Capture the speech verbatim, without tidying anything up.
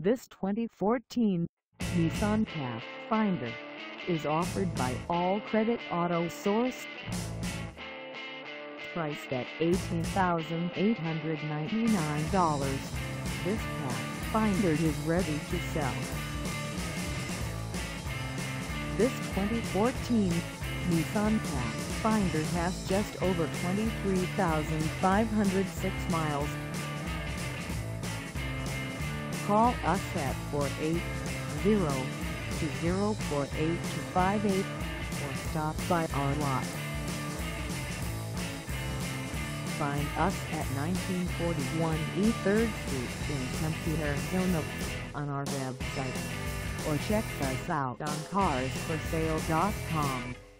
This twenty fourteen Nissan Pathfinder is offered by All Credit Auto Source. Priced at eighteen thousand eight hundred ninety-nine dollars, this Pathfinder is ready to sell. This twenty fourteen Nissan Pathfinder has just over twenty-three thousand five hundred six miles. Call us at four eight zero, two zero four, eight two five eight or stop by our lot. Find us at nineteen forty-one East third Street in Tempe, Arizona on our website, or check us out on cars for sale dot com.